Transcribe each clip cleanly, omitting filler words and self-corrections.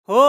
हो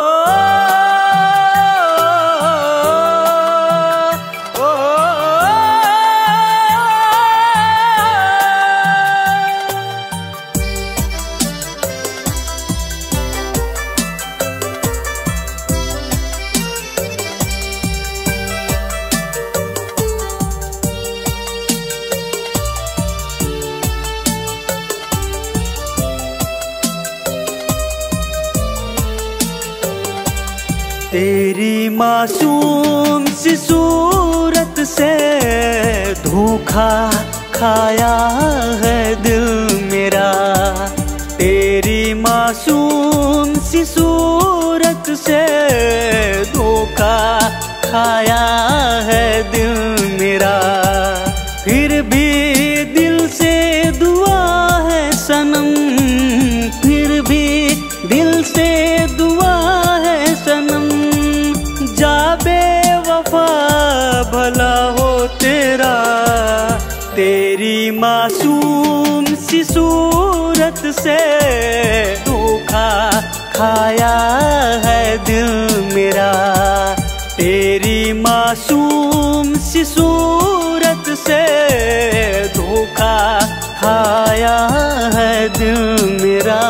तेरी मासूम सी सूरत से धोखा खाया है दिल मेरा। तेरी मासूम सी सूरत से धोखा खाया है दिल मेरा। फिर भी दिल से दुआ है सनम, फिर भी दिल से दुआ है सनम। जा बेवफा भला हो तेरा। तेरी मासूम सी सूरत से धोखा खाया है दिल मेरा। तेरी मासूम सी सूरत से धोखा खाया है दिल मेरा।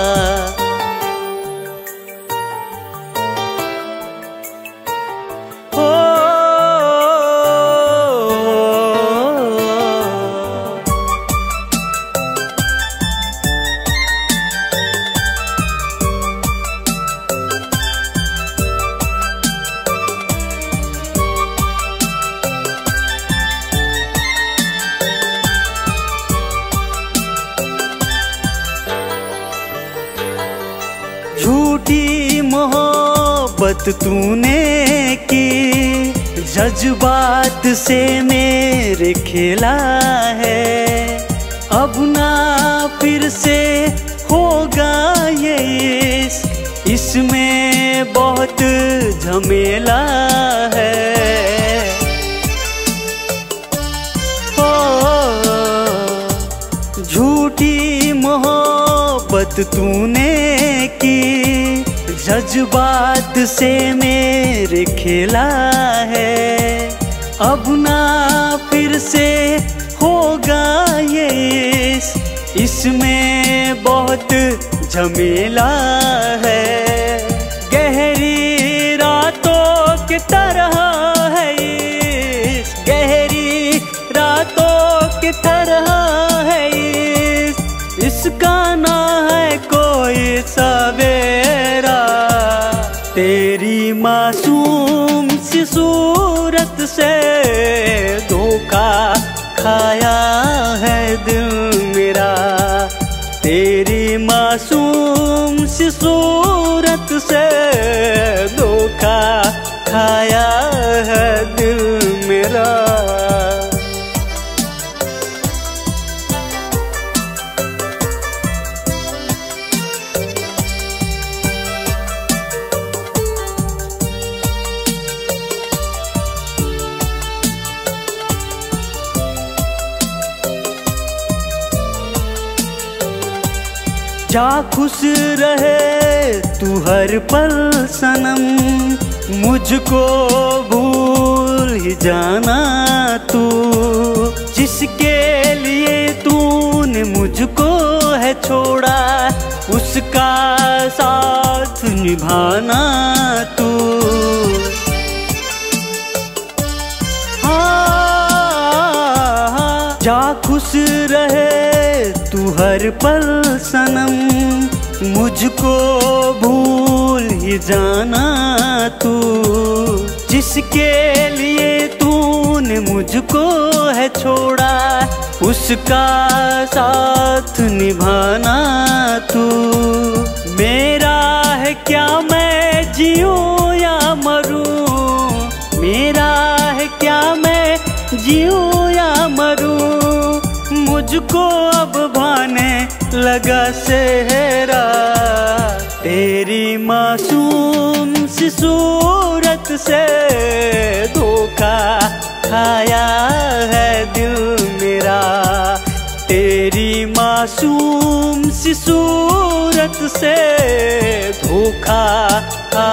झूठी मोहब्बत तूने की, जज्बात से मेरे खेला है। अब ना फिर से होगा ये इश्क, इसमें बहुत झमेला है। झूठी मोहब्बत तूने की, जज्बात से मेरे खेला है। अब ना फिर से होगा ये इश्क, इसमें बहुत झमेला है। गहरी रातों की तरह है इश्क, गहरी रातों की तरह है इश्क। इसका ना है कोई सवेरा। तेरी मासूम सी सूरत से धोखा खाया है दिल मेरा। तेरी मासूम सी सूरत से धोखा खाया है दिल मेरा। जा खुश रहे तू हर पल सनम, मुझको भूल ही जाना तू। जिसके लिए तूने मुझको है छोड़ा, उसका साथ निभाना तू। जा खुश रहे तू हर पल सनम, मुझको भूल ही जाना तू। जिसके लिए तूने मुझको है छोड़ा, उसका साथ निभाना तू। मेरा है क्या मैं जीऊं या मरूं, मेरा है क्या मैं जीऊं या मरूं। मुझको अब भाने लगा सेहरा। तेरी मासूम सी सूरत से धोखा खाया है दिल मेरा। तेरी मासूम सी सूरत से धोखा खा खा